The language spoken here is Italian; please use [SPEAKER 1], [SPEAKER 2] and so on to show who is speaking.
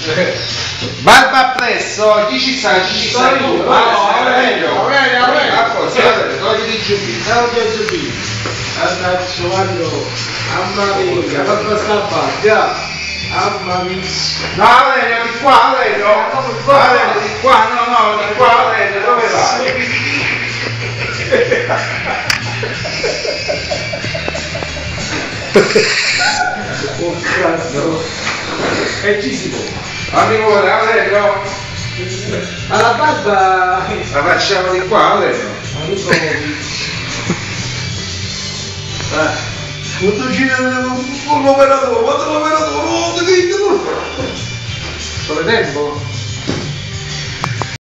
[SPEAKER 1] Barba appresso, chi ci sta? Chi ci sta?
[SPEAKER 2] Aurelio.
[SPEAKER 1] Togli di giubbino.
[SPEAKER 2] Andaccio, quando, mamma mia, fatto stampare, mamma mia.
[SPEAKER 1] No, Aurelio, di qua, Aurelio, di qua, no, di qua, Aurelio, dove vai?
[SPEAKER 2] Oh cazzo. E ci si può.
[SPEAKER 1] Amico, Aurelio,
[SPEAKER 2] Alla barba.
[SPEAKER 1] la facciamo di qua, Aurelio.
[SPEAKER 2] Quando gira l'operatore, quando l'operatore,
[SPEAKER 1] Solo tempo?